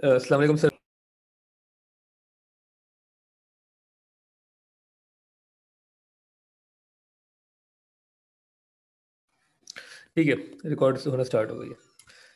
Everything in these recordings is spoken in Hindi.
अस्सलाम वालेकुम सर। ठीक है, रिकॉर्ड होना स्टार्ट हो गई है।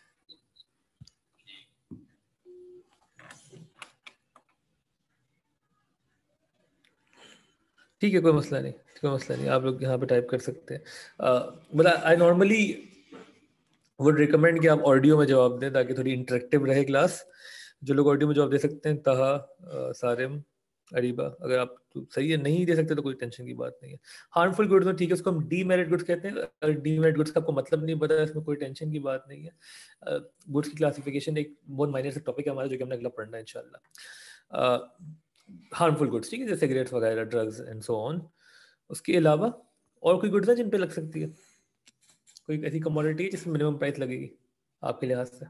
ठीक है, कोई मसला नहीं, कोई मसला नहीं, आप लोग यहाँ पे टाइप कर सकते हैं। मतलब आई नॉर्मली वुड रिकमेंड कि आप ऑडियो में जवाब दें ताकि थोड़ी इंटरेक्टिव रहे क्लास। जो लोग ऑडियो में जवाब दे सकते हैं, ताहा, सारिम, अरीबा, अगर आप तो सही है, नहीं दे सकते तो कोई टेंशन की बात नहीं है। हार्मफुल गुड्स में ठीक है, उसको हम डीमेरिट गुड्स कहते हैं। अगर डीमेरिट गुड्स का आपको मतलब नहीं पता है, इसमें कोई टेंशन की बात नहीं है। गुड्स की क्लासिफिकेशन एक बहुत माइनर सा टॉपिक है हमारा, जो कि हमने अगला पढ़ना है इंशाल्लाह। हार्मफुल गुड्स, ठीक है, जैसे सिगरेट्स वगैरह, ड्रग्स एंड सो ऑन। उसके अलावा और कोई गुड्स है जिन पे लग सकती है? कोई ऐसी कमोडिटी है जिसमें मिनिमम प्राइस लगेगी आपके लिहाज से?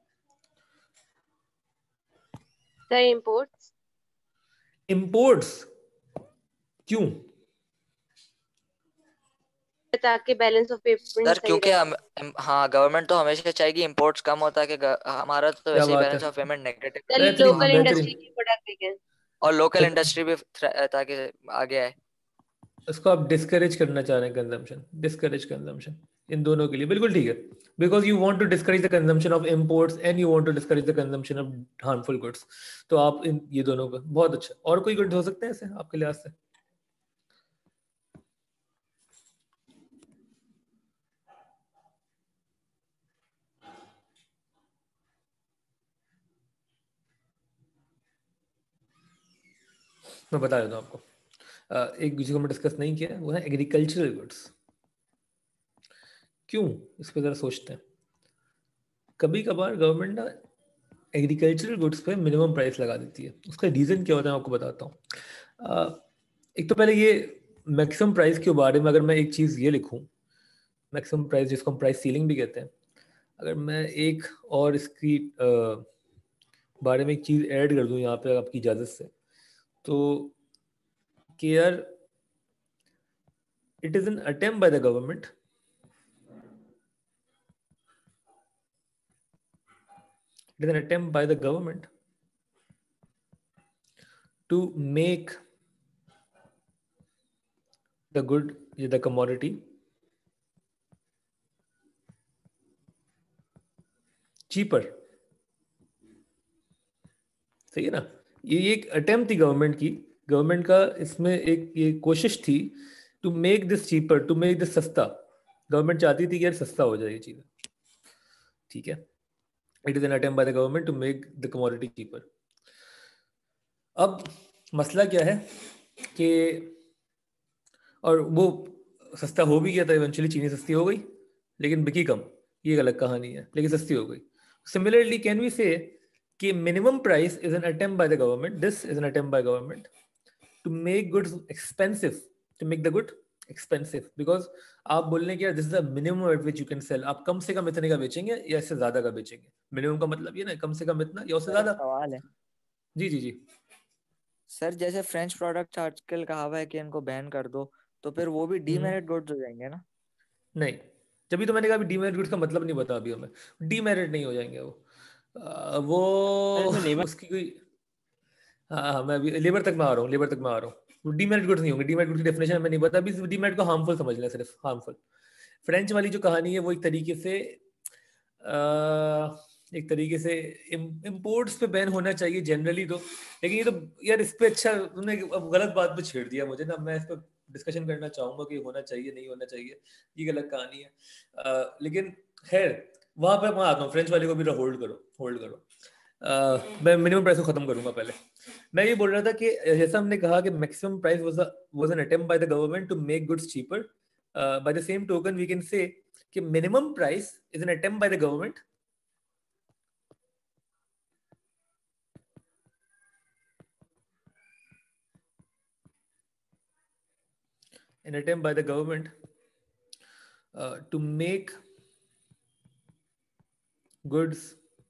Sir imports. इंपोर्ट्स क्यों? ताकि बैलेंस ऑफ पेमेंट सर सही क्योंकि रहे। हाँ गवर्नमेंट तो हमेशा चाहेगी इंपोर्ट्स कम होता है कि हमारा तो क्या वैसे ही बात है, balance of payment negative sir बेहतरीन लोकल बेहतरीन। इंडस्ट्री की प्रोडक्ट बिके। और लोकल तो इंडस्ट्री भी ताकि आगे आए। इसको आप डिस्करेज करना चाह रहे हैं, कंजम्पशन, डिस्करेज कंजम्पशन, इन दोनों के लिए बिल्कुल ठीक है। Because you want to discourage the consumption of imports and you want to discourage the consumption of harmful goods. तो आप इन ये दोनों का बहुत अच्छा। और कोई गुड्स हो सकते हैं ऐसे आपके लिहाज से? मैं बता देता हूँ आपको। एक चीज को मैं डिस्कस नहीं किया, वो है एग्रीकल्चरल गुड्स। क्यों, इस पर जरा सोचते हैं। कभी कभार गवर्नमेंट ना एग्रीकल्चरल गुड्स पे मिनिमम प्राइस लगा देती है। उसका रीज़न क्या होता है, मैं आपको बताता हूँ। एक तो पहले ये मैक्सिमम प्राइस के बारे में अगर मैं एक चीज़ ये लिखूँ, मैक्सिमम प्राइस जिसको हम प्राइस सीलिंग भी कहते हैं, अगर मैं एक और इसकी बारे में एक चीज़ ऐड कर दूँ यहाँ पे आपकी इजाज़त से, तो कि यार it is an attempt by the government, it is an attempt by the government to make the good, the commodity cheaper। सही है ना? ये एक अटेम्प्ट थी गवर्नमेंट की, गवर्नमेंट का इसमें एक ये कोशिश थी to make this cheaper, to make this सस्ता। गवर्नमेंट चाहती थी कि यार सस्ता हो जाए ये चीज़, ठीक है। It is an attempt by the government to make the commodity cheaper. अब मसला क्या है कि, और वो सस्ता हो भी गया था इवेंचुअली, चीनी सस्ती हो गई लेकिन बिकी कम, ये एक अलग कहानी है, लेकिन सस्ती हो गई। सिमिलरली कैन वी से कि minimum price is an attempt by the government, this is an attempt by government to make goods expensive, to make the good expensive. Because आप बोलने की this is the minimum at which you can sell, आप कम से कम इतने का बेचेंगे या इससे ज्यादा का बेचेंगे। मिनिमम का मतलब ये ना कम से कम इतना या उससे सर एक ज्यादा। सवाल है। जी जी जी। सर जैसे फ्रेंच प्रोडक्ट्स आजकल कहा हुआ है कि इनको बैन कर दो, तो फिर वो भी डीमेरिट गुड्स हो जाएंगे ना? नहीं, जब भी तो मैंने कहा डीमेरिट गुड्स का मतलब नहीं बता अभी हमें। डीमेरिट नहीं हो जाएंगे वो। वो उसकी कोई, हाँ हाँ, मैं अभी लेबर तक में आ रहा हूँ, लेबर तक में आ रहा हूँ। डीमेरिट गुड्स नहीं होंगे, डीमेरिट गुड्स की डेफिनेशन हमें नहीं पता अभी। डीमेरिट को हार्मफुल समझ लें, सिर्फ हार्मफुल। फ्रेंच वाली जो कहानी है वो एक तरीके से इम्पोर्ट्स पे बैन होना चाहिए जनरली तो, लेकिन ये तो यार इस पे अच्छा तुमने अब गलत बात पे छेड़ दिया मुझे ना। मैं इस पर डिस्कशन करना चाहूंगा कि होना चाहिए नहीं होना चाहिए, ये गलत कहानी है। लेकिन खैर वहां पे मैं आता हूँ, फ्रेंच वाले को भी होल्ड करो, होल्ड करो। मैं मिनिमम प्राइस को खत्म करूंगा पहले। मैं ये बोल रहा था कि जैसा हमने कहा कि maximum price was an attempt by the government to make goods cheaper, by the same token we can say कि minimum price is an attempt by the government an attempt by the government to make goods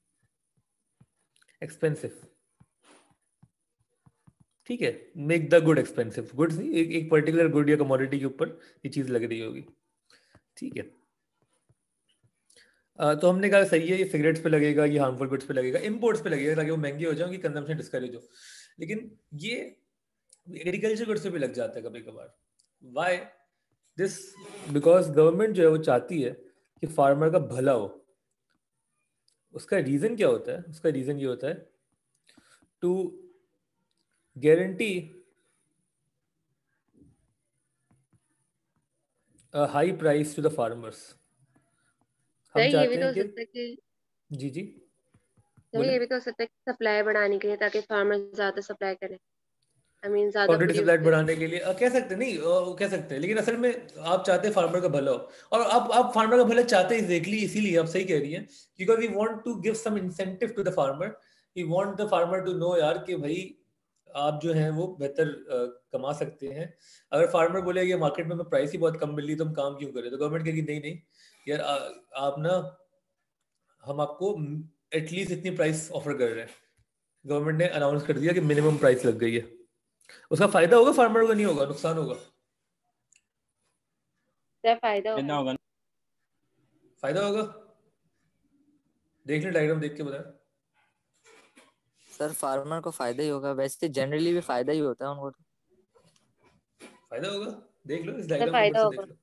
expensive। ठीक है, make the good expensive, goods नहीं, एक पर्टिकुलर गुड या कमोडिटी के ऊपर ये चीज लग रही होगी, ठीक है। तो हमने कहा सही है, ये सिगरेट्स पे लगेगा, ये हार्मफुल गुड्स पे लगेगा, इंपोर्ट्स पे लगेगा ताकि वो महंगे हो जाए, कंजम्पशन डिस्करेज हो। लेकिन ये एग्रीकल्चर गुड्स पे भी लग जाता है कभी कभार। Why this? बिकॉज गवर्नमेंट जो है वो चाहती है कि फार्मर का भला हो। उसका रीजन क्या होता है? उसका रीजन ये होता है to guarantee a high price to the farmers। हम सर ये भी चाहते तो हैं हो कि सकता है कि जी जी सर बोले ये भी तो हो सकता है कि सप्लाई बढ़ाने के लिए, ताकि फार्मर ज्यादा सप्लाई करें, आई मीन ज्यादा क्वांटिटी प्रोड्यूस सप्लाई करें। बढ़ाने के लिए कह सकते हैं, नहीं कह सकते हैं, लेकिन असल में आप चाहते हैं फार्मर का भला हो। और आप फार्मर का भला चाहते हैं एग्जैक्टली इसीलिए आप सही कह रही हैं, because we want to give some incentive to the farmer. We want the farmer to know यार कि भाई आप जो हैं वो बेहतर कमा सकते हैं। अगर फार्मर बोले ये मार्केट में प्राइस ही बहुत कम मिल रही है तो हम काम क्यों करें, तो गवर्नमेंट कहेगी नहीं नहीं यार आप ना, हम आपको एटलीस्ट इतनी प्राइस ऑफर कर रहे हैं। गवर्नमेंट ने अनाउंस कर दिया कि मिनिमम प्राइस लग गई है। उसका फायदा होगा फार्मर को, नहीं होगा, नुकसान होगा? सर फायदा फायदा होगा। होगा। फायदा होगा, देख ले डायग्राम देख के बताएं। सर फार्मर को फायदा ही होगा, वैसे जनरली भी फायदा ही होता है उनको तो। फायदा होगा, देख लो इस सर डायग्राम को फायदा फिर से होगा। देख लो।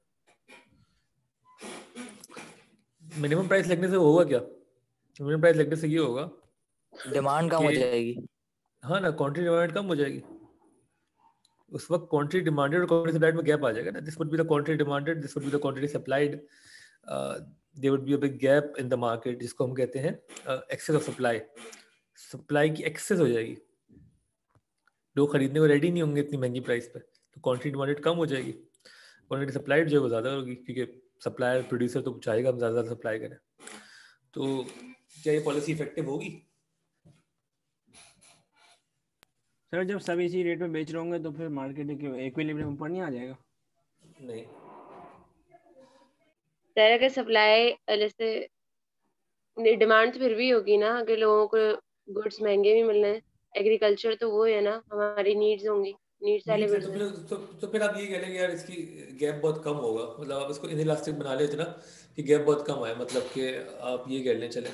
मिनिमम प्राइस लगने से होगा क्या? मिनिमम प्राइस लगने से ये होगा डिमांड कम हो कि जाएगी। हाँ ना, क्वांटिटी डिमांड कम हो जाएगी। उस वक्त क्वांटिटी डिमांडेड और क्वांटिटी सप्लाइड में गैप आ जाएगा ना। This would be the quantity demanded, this would be the quantity supplied, there would be a big gap in the market, जिसको हम कहते हैं एक्सेस ऑफ सप्लाई। सप्लाई की एक्सेस हो जाएगी, लोग खरीदने को रेडी नहीं होंगे इतनी महंगी प्राइस पे, तो क्वांटिटी डिमांडेड कम हो जाएगी, क्वांटिटी सप्लाइड जो है वो ज़्यादा होगी, क्योंकि सप्लायर प्रोड्यूसर तो चाहेगा हम ज़्यादा सप्लाई करें। तो क्या ये पॉलिसी इफेक्टिव होगी? सर जब सब इसी रेट पे बेच रहे होंगे तो फिर मार्केट इक्विलिब्रियम ऊपर नहीं आ जाएगा? नहीं। सर अगर सप्लाई जैसे डिमांड तो फिर भी होगी ना, अगर लोगों को गुड्स महंगे भी मिल रहे हैं। एग्रीकल्चर तो वो है ना, हमारी नीड्स होंगी, नीड्स वाले नीड्स है, गुड्स तो हैं। फिर आप ये कह लेंगे यार इसकी गैप बहुत कम होगा, मतलब आप इसको इनइलास्टिक बना लेते ना कि गैप बहुत कम आए, मतलब कि आप ये कह लें चले।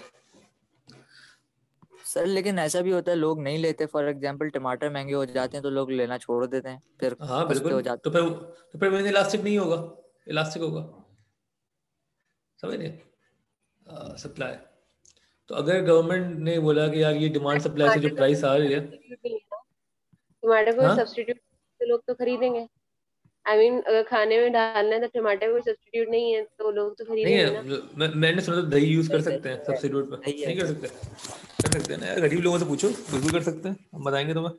सर लेकिन ऐसा भी होता है लोग नहीं लेते, फॉर एग्जांपल टमाटर महंगे हो जाते हैं तो लोग लेना छोड़ देते हैं, फिर हाँ सस्ते बिल्कुल, हो जाते तो फिर वो इनइलास्टिक नहीं होगा, इलास्टिक होगा, समझ नहीं सप्लाई। तो अगर गवर्नमेंट ने बोला कि यार ये डिमांड सप्लाई से टमाटर जो का प्राइस आ रही है, सब्स्टिट्यूट नहीं है ना, टमाटर को हाँ सब्स्टिट्यूट तो लोग तो खरीदेंगे। आई मीन अगर खाने में डालना है तो टमाटर कोई सब्स्टिट्यूट नहीं है, तो लोग तो नहीं खरीदेंगे ना। है, मैंने सुना तो दही यूज कर सकते हैं हैं। सब्स्टिट्यूट पे, सही है नहीं कर सर। सकते? कर सकते हैं ना यार, गरीब लोगों से पूछो, बिल्कुल कर सकते हैं, हम बताएंगे तुम्हें।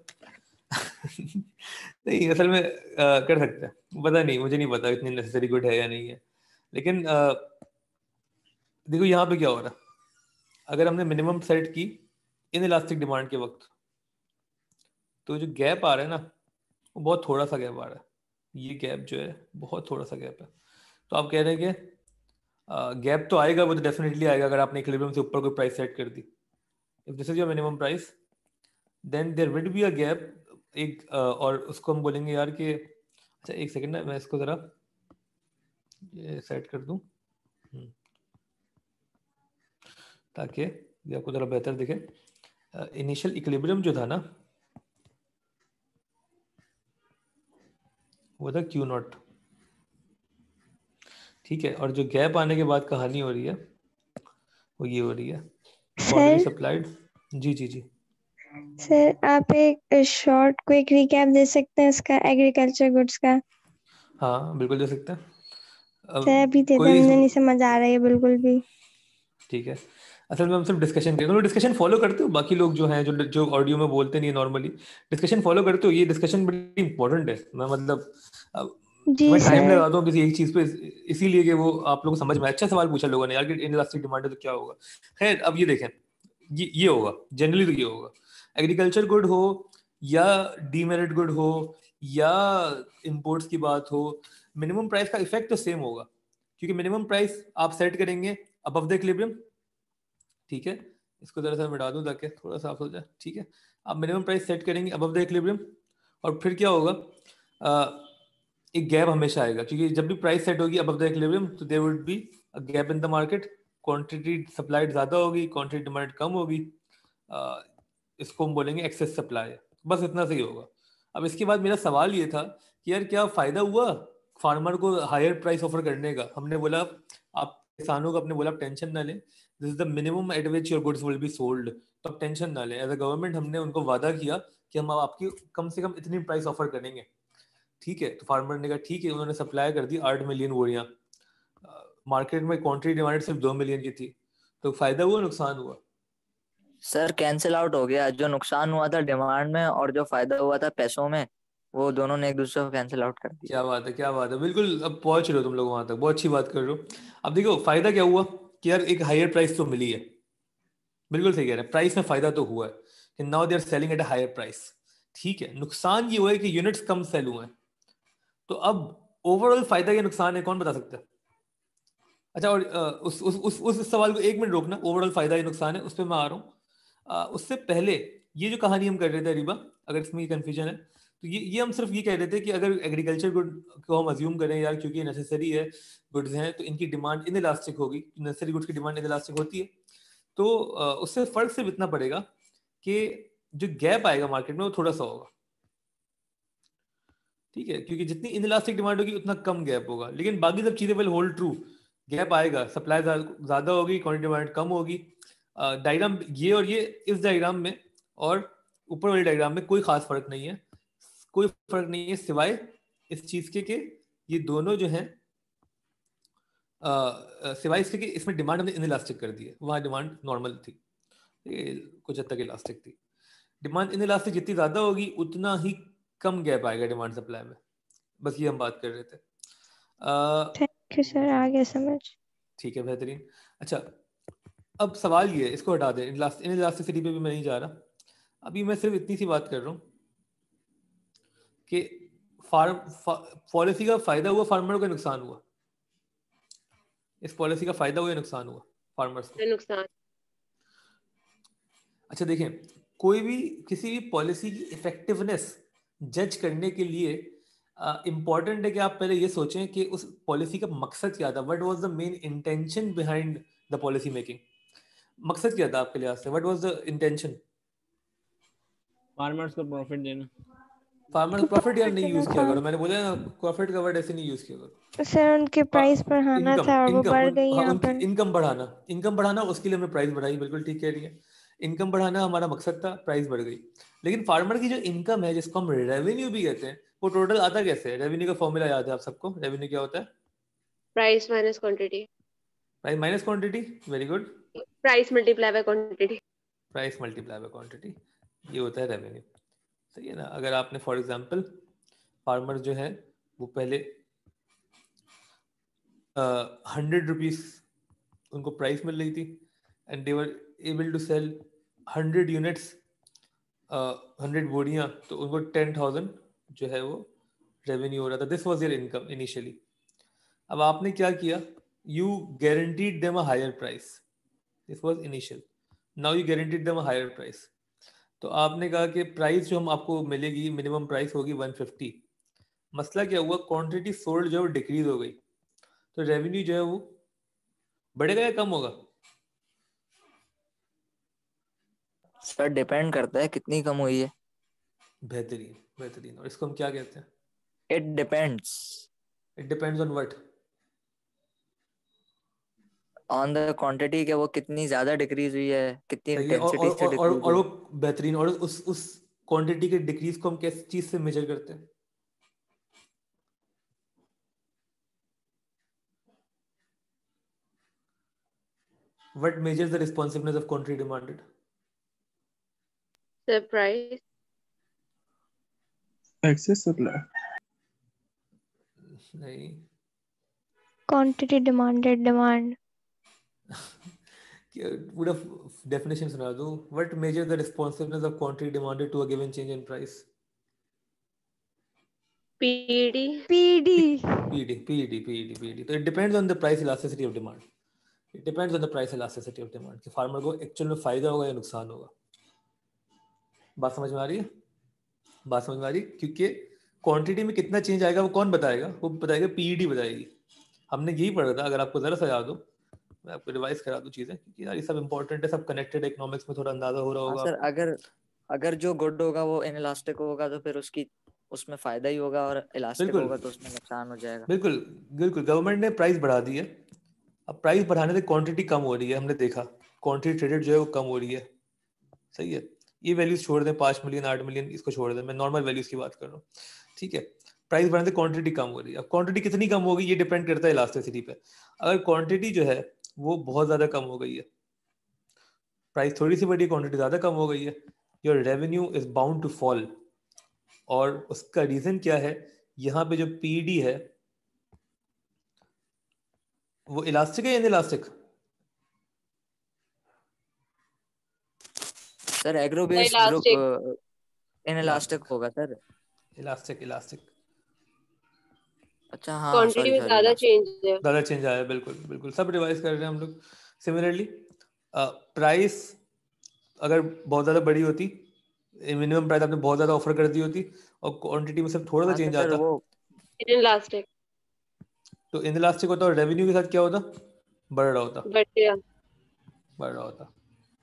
नहीं असल में कर सकते हैं, पता नहीं, मुझे नहीं पता इतनी नेसेसरी गुड है या नहीं है, लेकिन देखो यहाँ पे क्या हो रहा है। अगर हमने मिनिमम सेट की इन इलास्टिक डिमांड के वक्त, तो जो गैप आ रहा है ना वो बहुत थोड़ा सा गैप आ रहा है, ये गैप जो है बहुत थोड़ा सा गैप है। तो आप कह रहे हैं कि गैप तो आएगा, वो तो डेफिनेटली आएगा अगर आपने इक्विलिब्रियम से ऊपर कोई प्राइस सेट कर दी। If this is your minimum price then there will be a gap, एक और उसको हम बोलेंगे यार कि अच्छा एक सेकंड ना, मैं इसको जरा ये सेट कर दूं ताकि ये आपको जरा बेहतर दिखे। इनिशियल इक्विलिब्रियम जो था ना वो था क्यू नॉट, ठीक है, और जो गैप आने के बाद कहानी हो रही है वो ये हो रही है क्वांटिटी सर सप्लाइड। जी जी जी सर आप एक शॉर्ट क्विक रिकैप दे सकते हैं इसका, एग्रीकल्चर गुड्स का? हाँ बिल्कुल दे सकते हैं। सर अभी दे दो, कोई मुझे नहीं समझ आ रहा है बिल्कुल भी। ठीक है, असल में हम सिर्फ डिस्कशन करेंगे। डिस्कशन फॉलो करते हो? बाकी लोग जो हैं जो ऑडियो में बोलते नहीं नॉर्मली, डिस्कशन फॉलो करते हो? ये डिस्कशन बड़ी इंपॉर्टेंट है, मैं मतलब जी मैं टाइम सर। लगाता हूँ किसी एक चीज पे, इसीलिए कि वो आप लोगों को समझ में। अच्छा सवाल पूछा लोगों ने यार कि इनइलास्टिक डिमांड है तो क्या होगा। खैर अब ये देखें, ये होगा जनरली, तो ये होगा एग्रीकल्चर गुड हो या डीमेरिट गुड हो या इंपोर्ट्स की बात हो, मिनिमम प्राइस का इफेक्ट तो सेम होगा, क्योंकि मिनिमम प्राइस आप सेट करेंगे अबव द इक्विलिब्रियम, ठीक है, इसको जरा सा मिटा दूं ताकि थोड़ा साफ हो जाए, ठीक है। आप मिनिमम प्राइस सेट करेंगे अबव द इक्विलिब्रियम, और फिर क्या होगा, एक गैप हमेशा आएगा, क्योंकि जब भी प्राइस सेट होगी अबव द इक्विलिब्रियम तो there would be a gap in the market, quantity supply ज़्यादा होगी, क्वांटिटी डिमांड कम होगी, इसको हम बोलेंगे एक्सेस सप्लाई। बस इतना सही होगा। अब इसके बाद मेरा सवाल ये था कि यार क्या फ़ायदा हुआ फार्मर को हायर प्राइस ऑफर करने का? हमने बोला आप किसानों को, अपने बोला आप टेंशन ना लें, this is the minimum at which your goods will be sold, तो आप टेंशन ना लें। एज अ गवर्नमेंट हमने उनको वादा किया कि हम आपकी कम से कम इतनी प्राइस ऑफर करेंगे, ठीक है। तो फार्मर ने कहा ठीक है, उन्होंने सप्लाई कर दी 8 मिलियन बोरियां, मार्केट में क्वांटिटी डिमांड सिर्फ 2 मिलियन की थी। तो फायदा हुआ नुकसान हुआ? सर कैंसिल आउट हो गया, जो नुकसान हुआ था डिमांड में और जो फायदा हुआ था पैसों में, वो दोनों ने एक दूसरे को कैंसिल आउट कर दिया। क्या बात है, क्या बात है, बिल्कुल अब पहुंच रहे हो तुम लोग वहां तक, बहुत अच्छी बात कर रहे हो। अब देखो फायदा क्या हुआ कि यार एक हायर प्राइस तो मिली है, बिल्कुल सही कह रहे हैं, प्राइस में फायदा तो हुआ है कि now they are selling at a higher price, ठीक है। नुकसान ये हुआ है कि यूनिट्स कम सेल हुए हैं। तो अब ओवरऑल फायदा या नुकसान है, कौन बता सकता है? अच्छा, और उस सवाल को एक मिनट रोकना, ओवरऑल फायदा या नुकसान है उस पर मैं आ रहा हूँ। उससे पहले ये जो कहानी हम कर रहे थे अरीबा, अगर इसमें कंफ्यूजन है तो ये हम सिर्फ ये कह रहे थे कि अगर एग्रीकल्चर गुड को हम अज्यूम करें यार, क्योंकि नेसेसरी है गुड्स हैं, तो इनकी डिमांड इन इलास्टिक होगी, नेसेसरी गुड्स की डिमांड इन इलास्टिक होती है। तो उससे फर्क सिर्फ इतना पड़ेगा कि जो गैप आएगा मार्केट में वो थोड़ा सा होगा, ठीक है, क्योंकि जितनी इन इलास्टिक डिमांड होगी उतना कम गैप होगा, लेकिन बाकी सब चीजें विल होल्ड ट्रू। गैप आएगा, सप्लाई ज्यादा होगी, क्वांटिटी डिमांड कम होगी। डायग्राम ये और ये इस डायग्राम में और ऊपर वाले डायग्राम में कोई खास फर्क नहीं है, कोई फर्क नहीं है सिवाय इस चीज के ये दोनों जो हैं सिवाय इसके कि इसमें डिमांड हमने इनइलास्टिक कर दी है, वहाँ डिमांड नॉर्मल थी, कुछ हद तक इलास्टिक थी। डिमांड इनइलास्टिक जितनी ज्यादा होगी उतना ही कम गैप आएगा डिमांड सप्लाई में, बस ये हम बात कर रहे थे। थैंक यू सर, आ गया समझ। ठीक है, बेहतरीन। अच्छा, अब सवाल ये है, इसको हटा दें, इनइलास्टिसिटी पे भी मैं नहीं जा रहा, अभी मैं सिर्फ इतनी सी बात कर रहा हूँ कि पॉलिसी का फायदा हुआ फार्मर को, नुकसान हुआ? इस पॉलिसी का फायदा हुआ या नुकसान हुआ फार्मर्स को? नुकसान। अच्छा देखें, कोई भी किसी भी पॉलिसी की इफेक्टिवनेस जज करने के लिए इम्पॉर्टेंट है कि आप पहले ये सोचें कि उस पॉलिसी का मकसद क्या था, what was the main intention behind the policy making. मकसद क्या था आपके लिहाज से, what was the intention? Farmers को प्रॉफिट देना। फार्मर्स प्रॉफिट यार नहीं यूज किया करो, मैंने बोला ना प्रॉफिट का वर्ड ऐसे नहीं यूज किया करो सर उनके प्राइस बढ़ाना था और वो बढ़ गई यहाँ उनकी पर। इनकम बढ़ाना, उसके लिए हमने प्राइस बढ़ाई, बिल्कुल ठीक कह रही है। इनकम बढ़ाना हमारा मकसद था, प्राइस बढ़ गई। लेकिन फार्मर की जो इनकम है, जिसको हम रेवेन्यू भी कहते हैं, वो टोटल आता कैसे है? रेवेन्यू का फॉर्मूला याद है आप सबको? रेवेन्यू क्या होता है? Price minus quantity. Price minus quantity, very good. Price multiply by quantity. Price multiply by quantity, ये होता है रेवेन्यू, सही है ना। अगर आपने फॉर एग्जांपल फार्मर जो है वो पहले 100 रुपीज उनको प्राइस मिल रही थी and they were able to sell 100 units, 100 बोरियां, तो उनको 10,000 जो है वो रेवेन्यू हो रहा था। This was their income initially. अब आपने क्या किया, you guaranteed them a higher price, this was initial, now you guaranteed them a higher price. तो आपने कहा कि प्राइस जो हम आपको मिलेगी, मिनिमम प्राइस होगी 150। मसला क्या हुआ, क्वांटिटी सोल्ड जो है वो डिक्रीज हो गई, तो रेवेन्यू जो है वो बढ़ेगा या कम होगा? सर डिपेंड करता है कितनी कम हुई है। बेहतरीन, बेहतरीन। और इसको हम क्या कहते हैं? It depends. It depends on what? On the quantity, के वो कितनी ज्यादा डिक्रीज हुई है, कितनी सही है। इंटेंसिटी से डिक्रीज और हुई वो है। बेहतरीन। और उस क्वांटिटी के डिक्रीज को हम किस चीज से मेजर करते हैं? What measures the responsiveness of quantity demanded? The price. Excess supply. नहीं, क्वांटिटी डिमांडेड, डिमांड। पूरा डेफिनेशन सुना दूं। What measures the responsiveness of quantity demanded to a given change in price? PED. PED. तो it depends on the price elasticity of demand. It depends on the price elasticity of demand कि फार्मर को एक्चुअल में फायदा होगा या नुकसान होगा। बात समझ में आ रही है? बात समझ में आ रही है? क्योंकि क्वांटिटी में कितना चेंज आएगा वो कौन बताएगा? वो बताएगा, पीईडी बताएगी। हमने यही पढ़ा था, अगर आपको जरा सा याद हो, मैं आपको रिवाइज करा दूं चीजें, क्योंकि यार ये सब इंपॉर्टेंट है, सब कनेक्टेड, इकोनॉमिक्स में थोड़ा अंदाजा हो रहा हाँ होगा सर, आपको। अगर अगर जो गुड होगा वो इनइलास्टिक होगा तो फिर उसमें फायदा ही होगा, और इलास्टिक बिल्कुल होगा तो उसमें नुकसान हो जाएगा। बिल्कुल बिल्कुल, गवर्नमेंट ने प्राइस बढ़ा दी है, अब प्राइस बढ़ाने से क्वांटिटी कम हो रही है, हमने देखा क्वांटिटी ट्रेडेड जो है वो कम हो रही है, सही है। ये वैल्यूज छोड़ दें, 5 मिलियन 8 मिलियन इसको छोड़ दें, मैं नॉर्मल वैल्यूज की बात कर रहा हूँ, ठीक है। प्राइस बढ़ाने से क्वांटिटी कम हो रही है, अब क्वांटिटी कितनी कम होगी ये डिपेंड करता है इलास्टिसिटी पे। अगर क्वांटिटी जो है वो बहुत ज्यादा कम हो गई है, प्राइस थोड़ी सी बढ़ी, क्वांटिटी ज्यादा कम हो गई है, your revenue is bound to fall. और उसका रीजन क्या है, यहाँ पे जो पीडी है वो इलास्टिक है या inelastic? Sir agro based group elastic, inelastic होगा सर। इलास्टिक इलास्टिक अच्छा हाँ, क्वांटिटी सॉरी में सॉरी, ज्यादा इलास्टिक। चेंज है। ज्यादा चेंज आया है, बिल्कुल बिल्कुल, सब रिवाइज कर रहे हैं हम लोग। सिमिलरली प्राइस अगर बहुत ज्यादा बड़ी होती, मिनिमम प्राइस आपने बहुत ज्यादा ऑफर कर दी होती और क्वांटिटी में सिर्फ थोड़ा सा हाँ तो चेंज फिर आता, वो इलास्टिक तो इनइलास्टिक होता और रेवेन्यू के साथ क्या होता, बढ़ रहा होता, बढ़ गया। बढ़ रहा होता।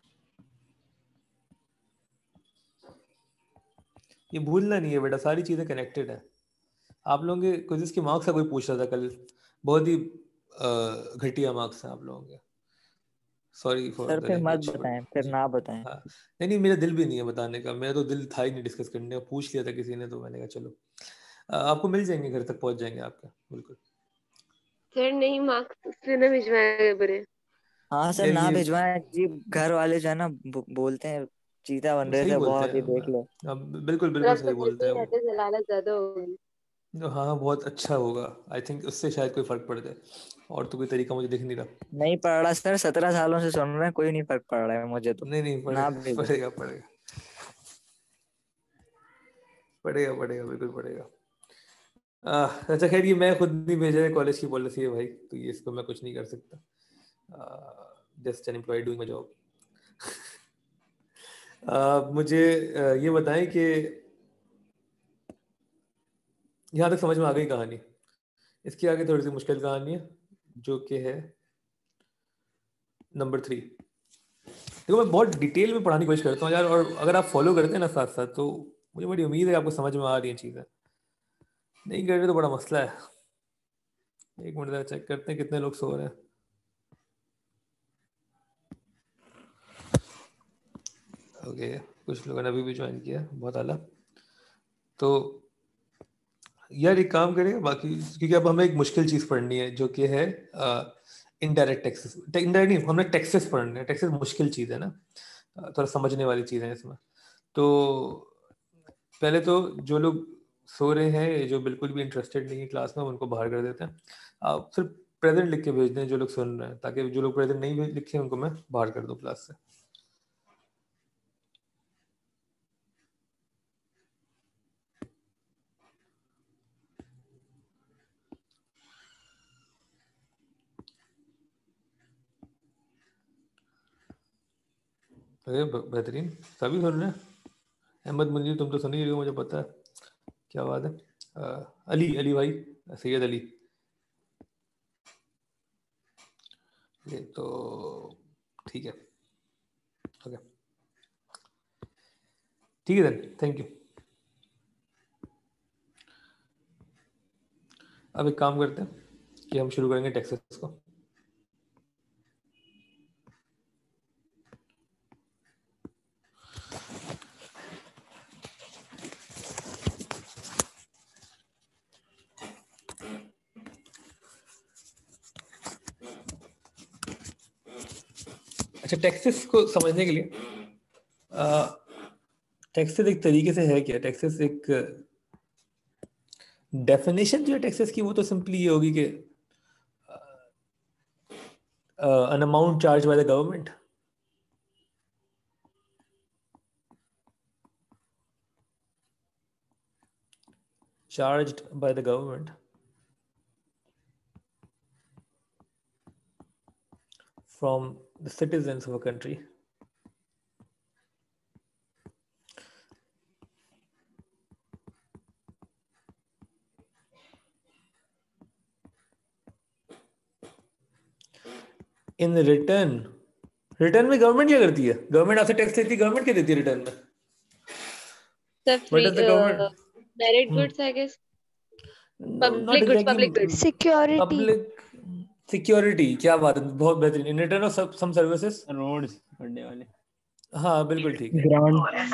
ये भूलना नहीं है बेटा, सारी चीजें कनेक्टेड है। आप लोगों के क्विज़ के मार्क्स का कोई पूछ रहा था कल, बहुत ही घटिया मार्क्स हैं आप लोगों के, सॉरी फॉर सर द फिर मत लैंग्वेज बट बताएं, फिर जी। ना बताएं। हाँ नहीं नहीं, मेरा दिल भी नहीं है बताने का, मेरा तो दिल था ही नहीं डिस्कस करने का, पूछ लिया था किसी ने तो मैंने कहा चलो आपको मिल जाएंगे, घर तक पहुंच जाएंगे आपके, बिल्कुल। सर नहीं, मार्क्स उससे ना भिजवाए बुरे। हाँ सर, यार ना ये भिजवाएं जी, घर वाले जो है ना बोलते हैं चीता बन रहे सही थे बोलते बहुत, हैं, ये देख लो। अब बिल्कुल और बिल्कुल अब तो सही घर बोलते पे हैं ही वो। रहते, जलालत ज्यादा होगी। तो हाँ बहुत अच्छा होगा, आई थिंक उससे शायद कोई फर्क पड़ जाए, और तो कोई तरीका मुझे दिख नहीं रहा। नहीं पड़ रहा सर, 17 सालों से सुन रहे हैं, कोई नहीं फर्क पड़ रहा है मुझे तो। नहीं नहीं ना भेजो। पड़ेगा पड़ेगा पड़ेगा पड़ेगा, बिल्कुल पड़ेगा। अच्छा खैर, ये मैं खुद नहीं भेजा है, कॉलेज की पॉलिसी है भाई, तो ये इसको मैं कुछ नहीं कर सकता, just an employ doing my job. मुझे ये बताएं कि यहाँ तक समझ में आ गई कहानी, इसके आगे थोड़ी सी मुश्किल कहानी है जो कि है नंबर 3। देखो मैं बहुत डिटेल में पढ़ाने की कोशिश करता हूँ यार, और अगर आप फॉलो करते हैं ना साथ साथ, तो मुझे बड़ी उम्मीद है कि आपको समझ में आ रही हैं चीज़ें, नहीं कर रहे तो बड़ा मसला है। एक मिनट जरा चेक करते हैं कितने लोग सो रहे हैं। ओके, कुछ लोगों ने अभी भी ज्वाइन किया, बहुत आला। तो यार एक काम करें बाकी, क्योंकि अब हमें एक मुश्किल चीज़ पढ़नी है जो कि है इनडायरेक्ट टैक्सेस। इनडायरेक्ट नहीं, हमने टैक्सेस पढ़ने हैं, टैक्सेस मुश्किल चीज़ है ना, थोड़ा समझने वाली चीज़ है इसमें। तो पहले तो जो लोग सो रहे हैं, जो बिल्कुल भी इंटरेस्टेड नहीं है क्लास में, उनको बाहर कर देते हैं। आप सिर्फ प्रेजेंट लिख के भेज दें जो लोग सुन रहे हैं, ताकि जो लोग प्रेजेंट नहीं लिखे उनको मैं बाहर कर दूं क्लास से। अरे बेहतरीन, सभी सुन रहे हैं। अहमद मुनीर तुम तो सुन ही रहे हो, मुझे पता है, क्या बात है। अली अली भाई, सैयद अली, ये तो ठीक है, ओके ठीक है देन, थैंक यू। अब एक काम करते हैं कि हम शुरू करेंगे टैक्सेस को। अच्छा, टैक्सेस को समझने के लिए, टैक्सेस एक तरीके से है क्या, टैक्सेस एक डेफिनेशन जो है टैक्सेस की, वो तो सिंपली ये होगी कि an amount charged by the government from the citizens of a country in return में गवर्नमेंट क्या करती है? गवर्नमेंट आपसे टैक्स लेती है, गवर्नमेंट क्या देती है रिटर्न में? Sir What free does the government? Merit goods I guess, Not public exactly. Goods. Security. Public security, क्या बात है, बहुत बेहतरीन। In return of some services. Roads पढ़ने वाले। हाँ बिल्कुल ठीक है। ग्रांट।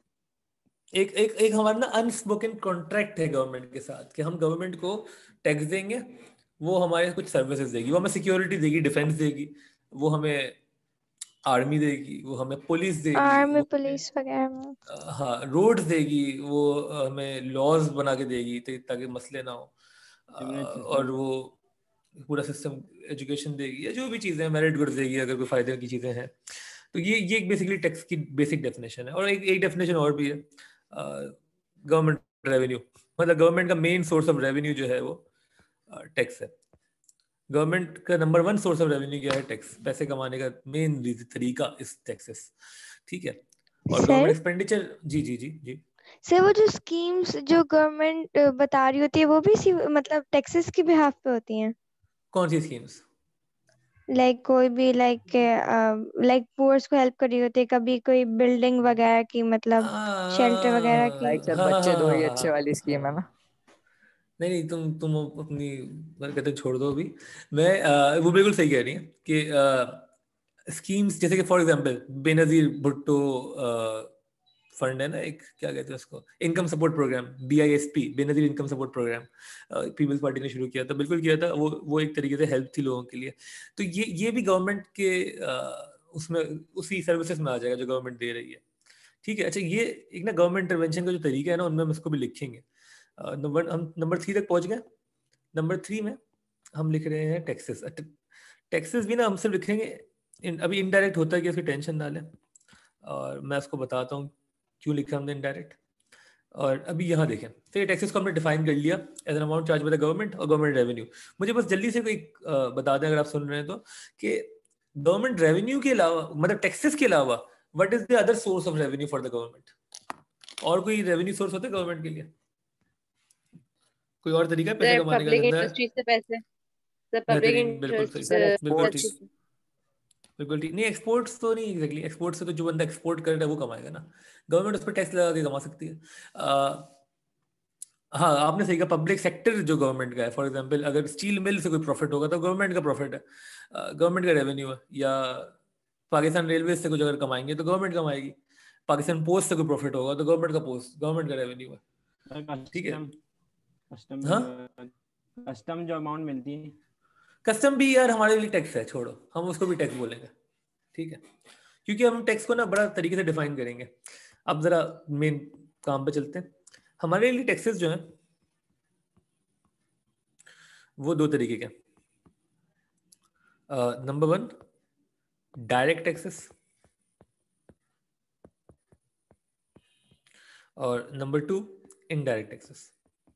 एक हमारा ना अनस्पोकन कॉन्ट्रैक्ट है गवर्नमेंट के साथ कि हम गवर्नमेंट को टैक्स देंगे, वो हमारे कुछ सर्विसेज देगी, वो हमें सिक्योरिटी देगी, डिफेंस देगी, वो हमें आर्मी देगी, वो हमें पुलिस देगी, आर्मी वो पुलिस वगैरह में। हाँ रोड्स देगी, वो हमें लॉज बना के देगी ताकि मसले ना हो, और वो पूरा सिस्टम एजुकेशन देगी, या जो भी चीज़ें, मेरिट गुड्स देगी अगर कोई फायदे की चीज़ें हैं। तो ये बेसिकली टैक्स की बेसिक डेफिनेशन है। और एक डेफिनेशन और भी है, गवर्नमेंट रेवेन्यू, मतलब गवर्नमेंट का मेन सोर्स ऑफ रेवेन्यू जो है वो टैक्स है। गवर्नमेंट का नंबर 1 सोर्स ऑफ रेवेन्यू क्या है? टैक्स। पैसे कमाने का मेन तरीका इस टैक्सेस, ठीक है। और सर? गवर्नमेंट एक्सपेंडिचर, जी जी जी जी सर वो जो स्कीम्स जो गवर्नमेंट बता रही होती है वो भी मतलब टैक्सेस के बिहाफ पे होती हैं? कौन सी स्कीम्स? लाइक कोई भी लाइक पुअर्स को हेल्प कर रही होती है, कभी कोई बिल्डिंग वगैरह की, मतलब शेल्टर वगैरह की। लाइक सर हाँ बच्चे दो ही हाँ अच्छे वाली स्कीम है ना। नहीं तुम अपनी कहते छोड़ दो अभी। मैं वो बिल्कुल सही कह रही है कि स्कीम्स जैसे कि for example Benazir Bhutto fund है ना, एक क्या कहते हैं उसको, income support programme, BISP, Benazir income support programme, Peoples Party ने शुरू किया था, बिल्कुल किया था वो एक तरीके से हेल्प थी लोगों के लिए। तो ये भी गवर्नमेंट के उसमें उसी सर्विसेज में आ जाएगा जो गवर्नमेंट दे रही है, ठीक है। अच्छा, ये एक ना गवर्नमेंट इंटरवेंशन का जो तरीका है ना, उनमें हम इसको भी लिखेंगे। हम नंबर 3 तक पहुंच गए। नंबर 3 में हम लिख रहे हैं टैक्सेस। टैक्सेस भी ना हम सिर्फ लिखेंगे, अभी इनडायरेक्ट होता है कि उसकी टेंशन ना लें, और मैं उसको बताता हूँ क्यों लिखा हमने इनडायरेक्ट। और अभी यहाँ देखें, तो ये टैक्सेस को हमने डिफाइन कर लिया as an amount charge by the government और गवर्नमेंट रेवेन्यू। मुझे बस जल्दी से कोई बता दें अगर आप सुन रहे हैं तो, कि गवर्नमेंट रेवेन्यू के अलावा, मतलब टैक्सेस के अलावा, what is the other source of revenue for the government? और कोई रेवेन्यू सोर्स होता है गवर्नमेंट के लिए? कोई और तरीका है पैसे कमाने का? पब्लिक धंधा है? इंडस्ट्री से पैसे, सर पब्लिक बेहतरीन, बिल्कुल सही, इंटरेस्ट, बिल्कुल exports। ठीक, बिल्कुल ठीक। नहीं एक्सपोर्ट्स तो नहीं एग्जैक्टली, एक्सपोर्ट्स से तो जो बंदा एक्सपोर्ट कर रहा है वो कमाएगा ना, गवर्नमेंट उस पर टैक्स लगा के कमा सकती है। हाँ आपने सही कहा, पब्लिक सेक्टर जो गवर्नमेंट का है, फॉर एग्जांपल अगर स्टील मिल से कोई प्रॉफिट होगा तो गवर्नमेंट का प्रॉफिट है, गवर्नमेंट का रेवेन्यू है। या पाकिस्तान रेलवे से कुछ अगर कमाएंगे तो गवर्नमेंट कमाएगी, पाकिस्तान पोस्ट से कोई प्रॉफिट होगा तो गवर्नमेंट का रेवेन्यू है, ठीक है। कस्टम हाँ कस्टम जो अमाउंट मिलती है, कस्टम भी यार हमारे लिए टैक्स है, छोड़ो हम उसको भी टैक्स बोलेंगे, ठीक है, क्योंकि हम टैक्स को ना बड़ा तरीके से डिफाइन करेंगे। अब जरा मेन काम पे चलते हैं। हमारे लिए टैक्सेस जो हैं वो 2 तरीके के। नंबर 1 डायरेक्ट टैक्सेस, और नंबर 2 इनडायरेक्ट टैक्सेस,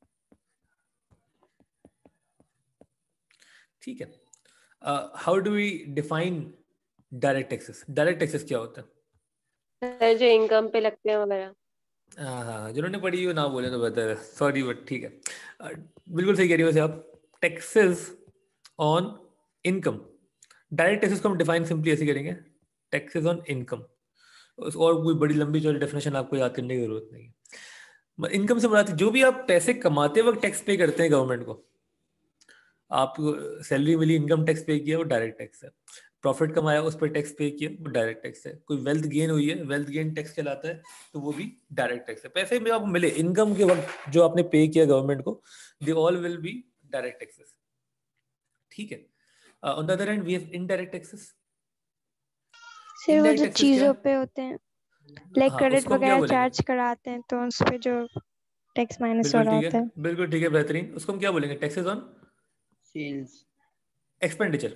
ठीक है। How do we define direct taxes? Direct taxes क्या होता है? सर जो इनकम पे लगते हैं वगैरह। हाँ जिन्होंने पढ़ी हो ना बोले तो बेहतर है, सॉरी बट ठीक है। बिल्कुल सही कह रही हो वैसे आप। Taxes on income, direct taxes को हम डिफाइन सिंपली ऐसे करेंगे, टैक्सेस ऑन इनकम। और कोई बड़ी लंबी चौड़ी डेफिनेशन आपको याद करने की जरूरत नहीं है। इनकम से मुराद जो भी आप पैसे कमाते वक्त टैक्स पे करते हैं गवर्नमेंट को, आप सैलरी मिली, इनकम टैक्स पे किया, वो डायरेक्ट टैक्स है। प्रॉफिट कमाया उस पर टैक्स पे किया, वो डायरेक्ट टैक्स है। कोई वेल्थ गेन हुई है, वेल्थ गेन टैक्स कहलाता है, तो वो भी डायरेक्ट टैक्स है। पैसे में आपको मिले इनकम के वक्त जो आपने पे किया गवर्नमेंट को, they all will be direct taxes, ठीक है। On the other hand we have indirect taxes. सिर्फ वो इनडायरेक्ट जो टैक्सेस क्या चीजों है? पे होते हैं, लाइक हाँ क्रेडिट उसको हम क्या वगैरह बोलेंगे? चार्ज कराते हैं तो उस पे जो टैक्स माइनस हो बिल्कुल रहा ठीक होता है, है। बिल्कुल ठीक है, बेहतरीन। उसको हम क्या बोलेंगे? Taxes on sales. एक्सपेंडिचर।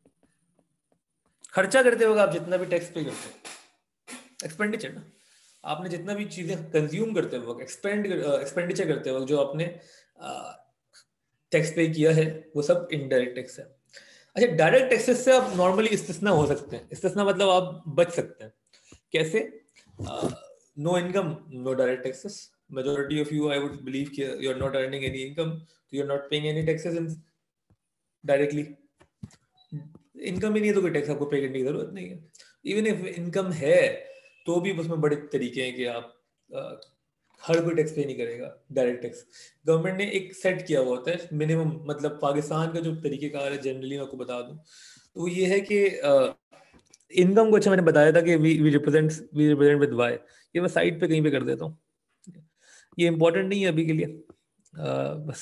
खर्चा करते वक्त आप जितना भी टैक्स पे करते हो, एक्सपेंडिचर ना, आपने जितना भी चीजें कंज्यूम करते वक्त, एक्सपेंडिचर करते वक्त जो आपने टैक्स पे किया है, वो सब इनडायरेक्ट टैक्स है। अच्छा, डायरेक्ट टैक्सेस से आप नॉर्मली इस्तिस्ना हो सकते हैं। इस्तिस्ना मतलब आप बच सकते हैं। कैसे? No income, no direct taxes. Majority of you I would believe कि you are not earning any income, तो you are not paying any taxes indirectly. Income ही नहीं है तो कोई टैक्स आपको पे करने की जरूरत नहीं है। इवन इफ इनकम है तो भी उसमें बड़े तरीके हैं कि आप हर कोई टैक्स पे नहीं करेगा डायरेक्ट टैक्स। गवर्नमेंट ने एक सेट किया हुआ होता है मिनिमम, मतलब पाकिस्तान का जो तरीकेकार है जनरली मैं आपको बता दूं तो ये है कि इनकम को, अच्छा मैंने बताया था कि वी रिप्रेजेंट विद वाई, ये मैं साइड पे कहीं पे कर देता हूँ, ये इंपॉर्टेंट नहीं है अभी के लिए। बस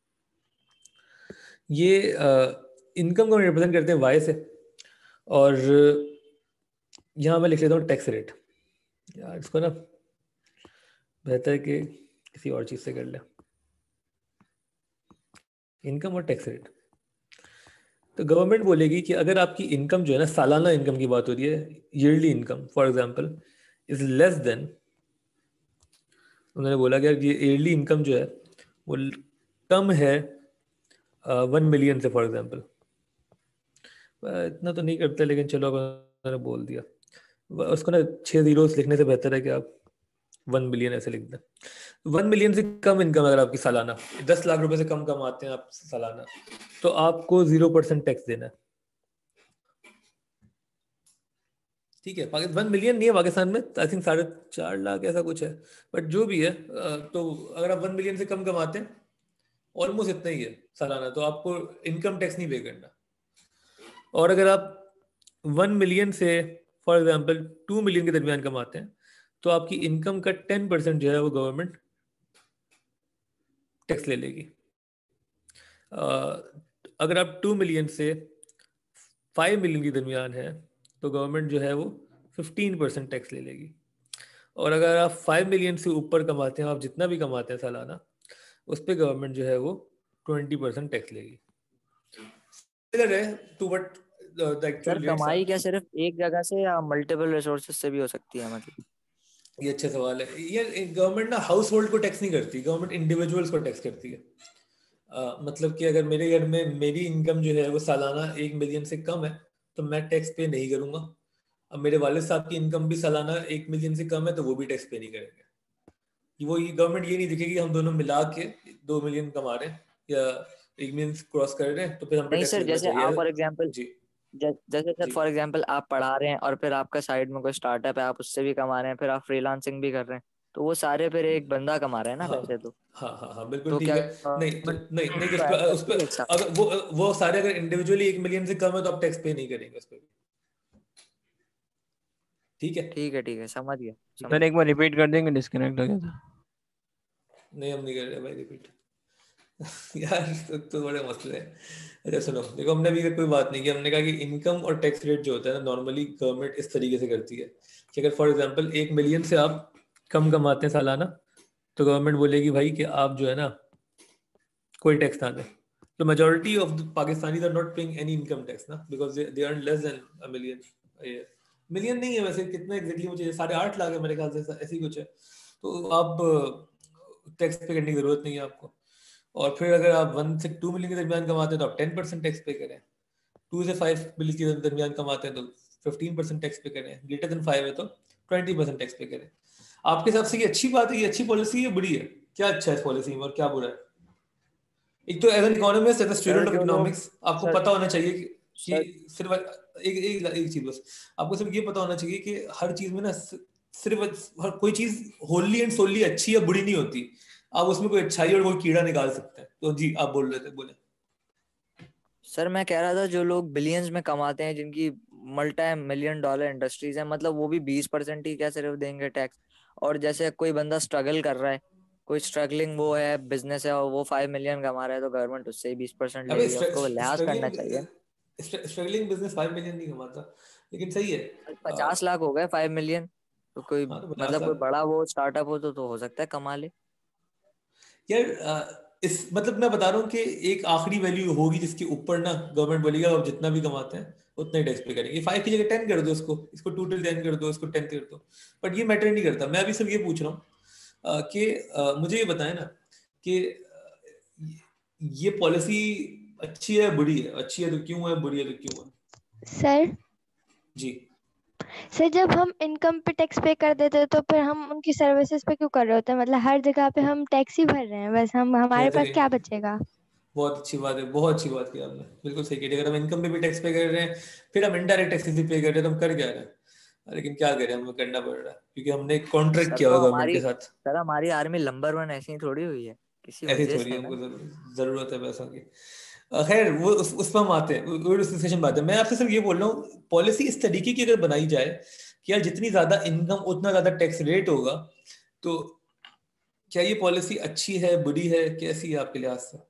ये इनकम को रिप्रेजेंट करते हैं वाई से, और यहाँ मैं लिख लेता हूँ टैक्स रेट। यार इसको ना बेहतर है कि किसी और चीज़ से कर ले, इनकम और टैक्स रेट। तो गवर्नमेंट बोलेगी कि अगर आपकी इनकम जो है ना, सालाना इनकम की बात हो रही है, yearly income for example is less than, उन्होंने बोला कि ये ईयरली इनकम जो है वो कम है 1 मिलियन से फॉर एग्जांपल, इतना तो नहीं करते लेकिन चलो अब मैंने बोल दिया, उसको ना 6 जीरोस लिखने से बेहतर है कि आप 1 मिलियन ऐसे लिख दें। 1 मिलियन से कम इनकम अगर आपकी सालाना 10 लाख रुपए से कम कमाते हैं आप सालाना, तो आपको 0% टैक्स देना है। ठीक है, 1 मिलियन नहीं है पाकिस्तान में, आई थिंक 4.5 लाख ऐसा कुछ है, बट जो भी है तो अगर आप 1 मिलियन से कम कमाते हैं, ऑलमोस्ट इतना ही है सालाना, तो आपको इनकम टैक्स नहीं पे करना। और अगर आप 1 मिलियन से फॉर एग्जांपल 2 मिलियन के दरमियान कमाते हैं, तो आपकी इनकम का 10% जो है वो गवर्नमेंट टैक्स ले लेगी। अगर आप 2 मिलियन से 5 मिलियन के दरमियान है तो गवर्नमेंट जो है वो 15% टैक्स ले लेगी। और अगर आप 5 मिलियन से ऊपर कमाते हैं, आप जितना भी कमाते हैं सालाना, उस पर गवर्नमेंट जो है वो 20% टैक्स लेगी। सर कमाई क्या सिर्फ एक जगह से या मल्टीपल रिसोर्सेज से भी हो सकती है? मतलब ये अच्छा सवाल है। ये गवर्नमेंट ना हाउस होल्ड को टैक्स नहीं करती, गवर्नमेंट इंडिविजुअल्स को टैक्स करती है। मतलब कि अगर मेरे घर में मेरी इनकम जो है वो सालाना 1 मिलियन से कम है तो मैं टैक्स पे नहीं करूंगा। अब मेरे वालिद साहब की इनकम भी सालाना 1 मिलियन से कम है तो वो भी टैक्स पे नहीं करेंगे। वो गवर्नमेंट ये नहीं देखेगी हम दोनों मिला के 2 मिलियन कमा रहे हैं या 1 मिलियन क्रॉस कर रहे हैं तो फिर हम पे नहीं टैक्स सर, लगना जैसे चाहिए। आप फॉर एग्जांपल जी जैसे सर जी फॉर एग्जांपल आप पढ़ा रहे हैं और फिर आपका साइड में कोई स्टार्टअप है, आप उससे भी कमा रहे हैं, फिर आप फ्रीलांसिंग भी कर रहे हैं, तो वो सारे फिर एक बंदा कमा रहे हैं ना हाँ पैसे। तो हाँ बिल्कुल तो ठीक क्या है। नहीं तो नहीं नहीं तो ऐड उस करती है पर एक साथ? अगर वो सारे अगर इंडिविजुअली 1 मिलियन से कम है तो आप टैक्स पे नहीं करेंगे उस पर भी। ठीक है ठीक है, समझ गया सर एक गया। बार रिपीट कर देंगे, डिस्कनेक्ट हो गया था। नहीं हम नहीं कर रहे भाई रिपीट। यार तो बड़े मसले हैं। अच्छा सुनो, देखो हमने अभी कोई बात नहीं की, हमने कहा कि इनकम और टैक्स रेट जो होता है ना नॉर्मली गवर्नमेंट इस तरीके से करती है कि अगर फॉर एग्जांपल 1 मिलियन से आप कम कमाते हैं सालाना तो गवर्नमेंट बोलेगी भाई कि आप जो है ना कोई टैक्स ना दें। तो majority of the Pakistanis are not paying any income tax ना, because they earn less than a million. Million नहीं है वैसे, कितना एग्जैक्टली मुझे 8.5 लाख है मेरे ख्याल से, ऐसी कुछ है। तो आप टैक्स पे करने की जरूरत नहीं है आपको। और फिर अगर आप 1 से 2 मिलियन के दरमियान कमाते हैं तो आप 10% टैक्स पे करें, 2 से 5 मिलियन के दरमियान कमाते हैं तो 15% टैक्स पे करें, ग्रेटर देन 5 है तो 20% टैक्स पे करें। आपके हिसाब से ये अच्छी बात है, ये अच्छी पॉलिसी है, बुरी है? क्या अच्छा है इस पॉलिसी में और क्या बुरा है? एक तो as an economist, as a student sir of जो लोग इकोनॉमिक्स आपको सर पता होना चाहिए कि सर सिर्फ एक चीज बस, आपको सिर्फ ये पता होना चाहिए कि हर चीज में ना सिर्फ हर कोई चीज होली एंड सोली अच्छी या बुरी नहीं होती। आप उसमें कोई अच्छाई और कोई कीड़ा निकाल सकते हैं। तो जी आप बोल रहे थे, बोले। सर मैं कह रहा था जो लोग बिलियंस में कमाते हैं, जिनकी मल्टी मिलियन डॉलर इंडस्ट्रीज है, मतलब वो भी 20% ही क्या सिर्फ देंगे टैक्स? और जैसे कोई बंदा स्ट्रगल कर रहा है, कोई स्ट्रगलिंग वो है बिजनेस है और वो 5 मिलियन कमा रहा है, तो गवर्नमेंट उससे ही 20% अबे लेगी, उसको लिहाज करना चाहिए। स्ट्रगलिंग बिजनेस 5 मिलियन नहीं कमाता, लेकिन सही है। 50 लाख हो गए 5 मिलियन, तो कोई हाँ तो 50 मतलब कोई लाख बड़ा वो स्टार्टअप हो तो हो सकता है कमा ले। यार इस मतलब मैं बता रहा हूँ कि एक आखिरी वैल्यू होगी जिसके ऊपर ना गवर्नमेंट बोलेगी आप जितना भी कमाते हैं उतना ही टैक्स पे करेंगे। 5 की जगह 10 कर दो, इसको 2 till 10 कर दो, इसको 10 कर दो, बट ये मैटर नहीं करता। मैं अभी सिर्फ ये पूछ रहा हूँ कि मुझे ये बताएं ना कि ये पॉलिसी अच्छी है बुरी है? अच्छी है तो क्यों है, बुरी है तो क्यों है? सर जी सर जब हम इनकम पे टैक्स पे कर देते हैं तो फिर हम उनकी सर्विसेज पे क्यों कर रहे होते हैं? मतलब हर जगह पे हम टैक्स ही भर रहे हैं, बस हम हमारे पास बेहतरीन क्या बचेगा? बहुत अच्छी बात है, बहुत अच्छी बात की आपने, बिल्कुल सही कही। अगर हम इनकम पे भी टैक्स पे कर रहे हैं, फिर हम इनडायरेक्ट टैक्सेस भी पे कर रहे हैं, तो हम कर क्या रहे हैं? लेकिन क्या करें, हमें करना पड़ रहा है क्योंकि हमने एक कॉन्ट्रैक्ट सर किया तो हुआ गवर्नमेंट हमारी के साथ। सर हमारी आर्मी नंबर 1 ऐसी ही थोड़ी हुई है, किसी ऐसी वजह थोड़ी से है, है ना। हमको जरूरत है पैसों की। खैर वो उस पर हम आते हैं, वो डिस्कशन बात है। मैं आपसे सिर्फ ये बोल रहा हूँ, पॉलिसी इस तरीके की अगर बनाई जाए कि यार जितनी ज्यादा इनकम उतना ज्यादा टैक्स रेट होगा, तो क्या ये पॉलिसी अच्छी है, बुरी है, कैसी है आपके लिहाज से?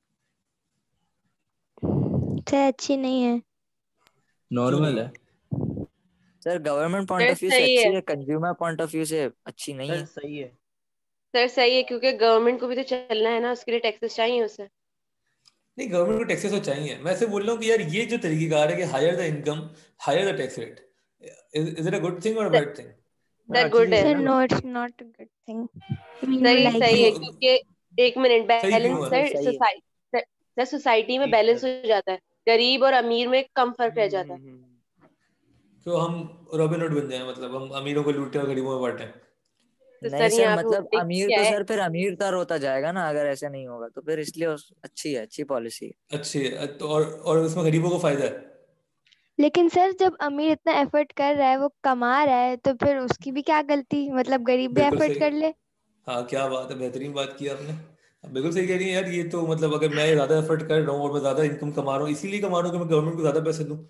सर अच्छी नहीं है। क्यों नॉर्मल नहीं? है sir government point sir of view से सही अच्छी है, है, कंज्यूमर पॉइंट ऑफ व्यू से अच्छी नहीं सर, है। सही है। सर सही है, क्योंकि गवर्नमेंट को भी तो चलना है ना, उसके लिए टैक्सेस चाहिए उसे। नहीं, गवर्नमेंट को टैक्सेस तो चाहिए। मैं ऐसे बोल रहा हूँ कि यार ये जो तरीकेकार है कि higher the income higher the tax rate, is it a good thing और अ बैड थिंग? हाँ, सर अच्छी गुड चीज है, है सर ना। No, it's not a good thing. We सही लाइक सही है, क्यों? क्योंकि एक मिनट, सही क्यों बैलेंस है? बिल्कुल सर सही है। सोसाइटी, सर सोसाइटी में ठीक बैलेंस है। हो जाता है, गरीब और अमीर में कम फर्क रह जाता है। तो हम रॉबिन हुड बन जाए, मतलब हम अमीरों को लूटें और गरीबों में बांटें? तो नहीं सर सर, यहाँ पे मतलब होता अमीर क्या तो है, सर फिर अमीरतर होता जाएगा ना, अगर ऐसे नहीं होगा तो फिर इसलिए अच्छी है, अच्छी पॉलिसी है। अच्छी है तो, और उसमें गरीबों को फायदा है। लेकिन सर जब अमीर इतना एफर्ट कर रहा है, वो कमा रहा है, तो फिर उसकी भी क्या गलती, मतलब गरीब भी बिल्कुल एफर्ट सही। कर ले। हाँ, क्या बात है, बेहतरीन बात की आपने। आप बिल्कुल सही कह रही हैं यार। ये तो मतलब अगर मैं ज्यादा एफर्ट कर रहा हूँ और मैं ज्यादा इनकम कमा रहा हूँ, इसीलिए कमा रहा हूँ कि मैं गवर्नमेंट को ज्यादा पैसे दूं।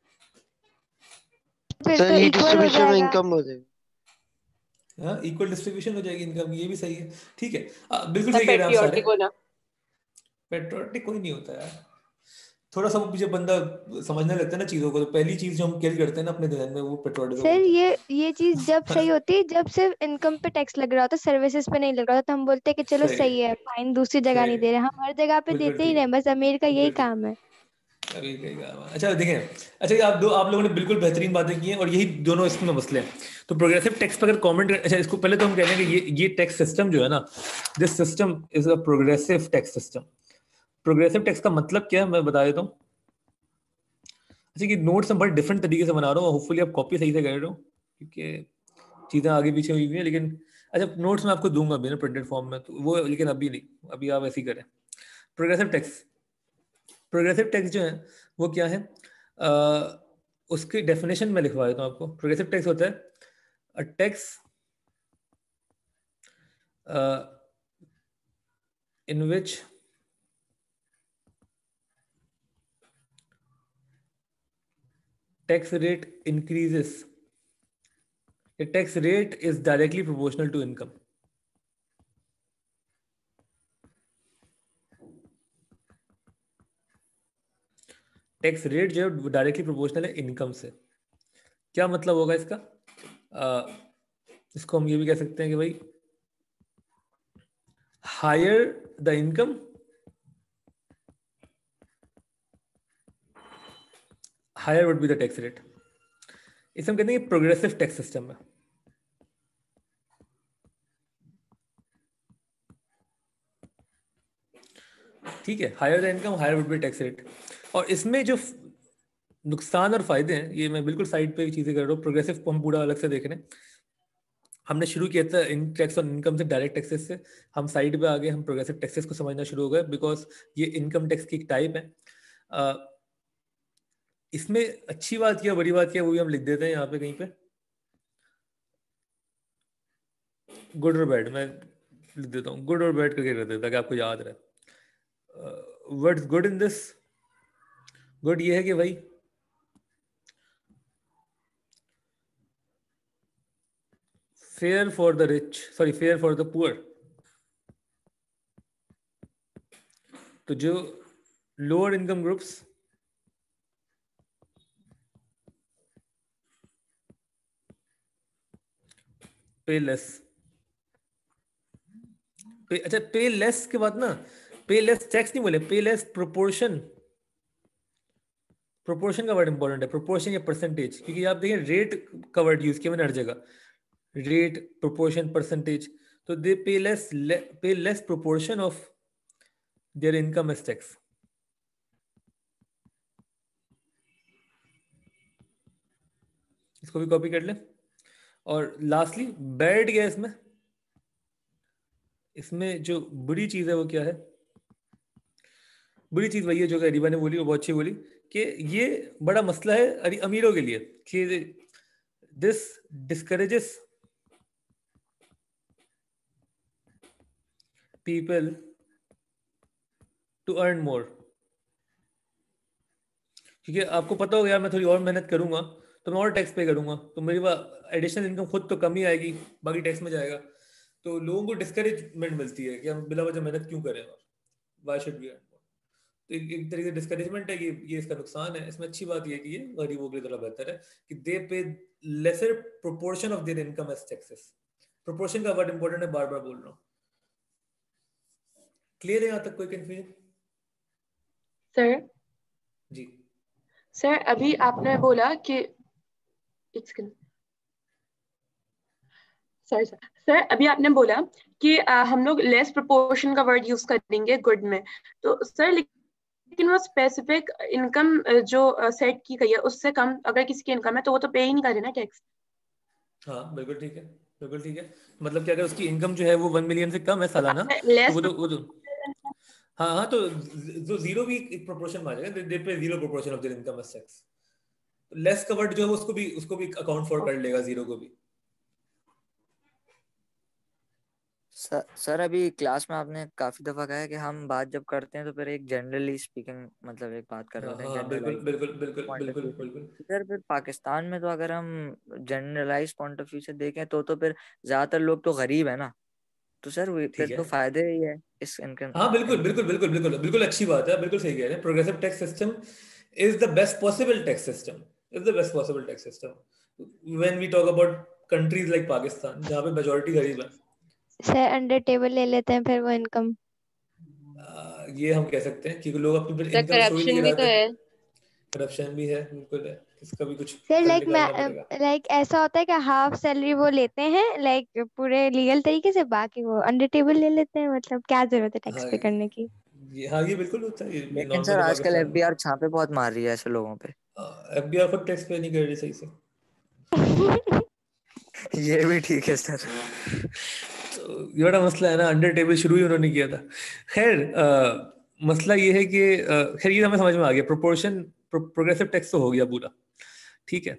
फिर तो सही इक्वल हो डिस्ट्रीब्यूशन में जाएगा। इनकम हो जाएगी। हाँ, इक्वल डिस्ट्रीब्यूशन हो जाएगी इनकम, ये भी सही है। ठीक है, बिल्कुल सर सही कह रहे हैं आप सारे। पेट्रियोटिक होना। पेट्रोटिक कोई नहीं होता यार। थोड़ा सा मुझे बंदा समझने लगता है ना चीजों को, तो पहली चीज जो हम कैरी करते हैं ना अपने ध्यान में, वो पेट्रोटिज्म सर होता ये चीज जब है। सही होती है, जब सिर्फ इनकम पे टैक्स लग रहा होता है, सर्विसेज पे नहीं लग रहा होता, तो हम बोलते हैं कि चलो सही, सही है, फाइन, दूसरी जगह सही, नहीं दे रहे, हम हर जगह पे बिल्कुल देते ही ठीक, नहीं, बस अमीर का यही बिल्कुल ठीक। काम है। अभी कहीं काम है। अच्छा देखें, अच्छा ये आप लोगों ने बिल्कुल बेहतरीन बातें की हैं, और यही दोनों इसमें मसले हैं। तो प्रोग्रेसिव टैक्स पर अगर कमेंट, अच्छा इसको पहले तो हम कह रहे हैं कि ये टैक्स सिस्टम जो है ना, this system is a progressive tax system. Progressive tax का मतलब क्या है मैं बता देता हूँ। अच्छा, कि नोट्स मैं बड़े डिफरेंट तरीके से बना रहा हूँ, होपफुली आप कॉपी सही से कर रहे हो, क्योंकि चीज़ें आगे पीछे हुई हुई है। लेकिन अच्छा, नोट्स मैं आपको दूंगा अभी ना प्रिंटेड फॉर्म में, तो वो, लेकिन अभी नहीं, अभी आप ऐसे ही करें। प्रोग्रेसिव टैक्स, प्रोग्रेसिव टैक्स जो है वो क्या है, उसकी डेफिनेशन में लिखवा देता हूँ आपको। प्रोग्रेसिव टैक्स होता है a tax in which tax rate increases, the tax rate is directly proportional to income. Tax rate जो है डायरेक्टली प्रोपोर्शनल है इनकम से। क्या मतलब होगा इसका? इसको हम ये भी कह सकते हैं कि भाई higher the income, higher would be the tax rate. इसे हम कहते हैं प्रोग्रेसिव टैक्स सिस्टम है। ठीक है, higher the income higher would be tax rate. और इसमें जो नुकसान और फायदे हैं, ये मैं बिल्कुल साइड पे चीजें कर रहा हूँ, प्रोग्रेसिव को हम पूरा अलग से देख रहे हैं। हमने शुरू किया था इन टैक्स ऑन इनकम से, डायरेक्ट टैक्सेस से, हम साइड पे आ गए, हम प्रोग्रेसिव टैक्सेस को समझना शुरू हो गए, बिकॉज ये इनकम टैक्स की एक टाइप है। इसमें अच्छी बात क्या बुरी बात क्या वो भी हम लिख देते हैं यहाँ पे कहीं पे, गुड और बैड मैं लिख देता हूँ, गुड और बैड करके रख देता, ताकि आपको याद रहे। What's good in this? Good ये है कि भाई fair for the rich, sorry fair for the poor. तो जो lower income groups pay less, अच्छा पे लेस के बाद ना, पे लेस टैक्स नहीं बोले, पे लेस प्रोपोर्शन। प्रोपोर्शन का वर्ड इंपॉर्टेंट है, प्रोपोर्शन या परसेंटेज, क्योंकि आप देखें रेट का वर्ड यूज किया मैंने हर जगह, रेट, प्रोपोर्शन, परसेंटेज। तो they pay less proportion of their income as tax. इसको भी कॉपी कर ले। और लास्टली बैड क्या है इसमें? इसमें जो बुरी चीज है वो क्या है? बुरी चीज वही है जो अरीबा ने बोली, वो बहुत अच्छी बोली कि ये बड़ा मसला है अमीरों के लिए कि this discourages people to earn more. क्योंकि आपको पता होगा यार मैं थोड़ी और मेहनत करूंगा तो मैं और टैक्स पे करूंगा, तो मेरी एडिशनल इनकम खुद तो कम ही आएगी, बाकी टैक्स में जाएगा। तो लोगों को डिस्करेजमेंट मिलती है कि हम बिला वजह मेहनत क्यों करें, और व्हाई शुड वी। तो एक तरीके से डिस्करेजमेंट है कि ये इसका नुकसान है। इसमें अच्छी बात ये है कि ये गरीबों के लिए थोड़ा बेहतर है कि they pay lesser proportion of their income as taxes. Proportion का वर्ड इंपॉर्टेंट है, बार बार बोल रहा हूँ। क्लियर है यहाँ तक, कोई कंफ्यूजन? सर जी सर अभी आपने बोला कि सर सर सर अभी आपने बोला कि हम लोग लेस प्रोपोर्शन का वर्ड यूज करेंगे गुड में, तो सर लेकिन वो स्पेसिफिक इनकम जो सेट की गई है उससे कम अगर किसी की इनकम है तो वो तो पे ही नहीं करे ना टैक्स। हाँ बिल्कुल ठीक है, बिल्कुल ठीक है। मतलब कि अगर उसकी इनकम जो है वो 1 मिलियन से कम है सालाना, तो वो तो हाँ हाँ, तो जो जीरो भी एक प्रोपोर्शन में आ जाएगा, they pay zero proportion of their income as tax. Less covered जो है उसको भी अकाउंट फॉर कर लेगा, जीरो को भी। सर अभी क्लास में आपने काफी दफा कहा है कि हम बात जब करते हैं तो फिर एक जनरली स्पीकिंग मतलब एक बात कर रहे होते हैं, बिल्कुल बिल्कुल बिल्कुल पॉइंट ऑफ बिल्कुल व्यू से। बिल्कुल। सर फिर पाकिस्तान में तो अगर हम जनरलाइज पॉइंट ऑफ व्यू से देखें तो फिर ज्यादातर लोग तो गरीब है ना, तो सर फिर ठीक है, तो फायदे ही है इस इनकम। हाँ बिल्कुल बिल्कुल बिल्कुल बिल्कुल बिल्कुल अच्छी बात है, बिल्कुल सही कह रहे हैं। Progressive tax system is the best possible tax system, is the best possible tax system when we talk about countries like Pakistan जहाँ पे मेजोरिटी गरीब है। सर अंडर टेबल ले लेते हैं फिर वो इनकम। ये हम कह सकते हैं क्योंकि लोग अपनी सर इनकम शो ही नहीं करप्शन भी तो कराते। है। करप्शन भी है, बिल्कुल है, इसका भी कुछ सर हल लाइक निकालना पड़ेगा। लाइक ऐसा होता है कि हाफ सैलरी वो लेते हैं लाइक पूरे लीगल तरीके से, बाकी वो अंडर टेबल ले लेते हैं। मतलब क्या जरूरत है टैक्स हाँ पे करने की? ये बिल्कुल होता है, ये लेकिन नॉर्मल सर है आजकल पाकिस्तान में। एफबीआर छापे बहुत मार रही है ऐसे लोगों पे। एफबीआर खुद टैक्स पे नहीं कर रही सही से। ये भी ठीक है सर। तो ये बड़ा मसला है ना, अंडर टेबल शुरू ही उन्होंने किया था। खैर मसला ये है कि खैर ये हमें समझ में आ गया, प्रोपोर्शन प्रोग्रेसिव टैक्स तो हो गया पूरा, ठीक है।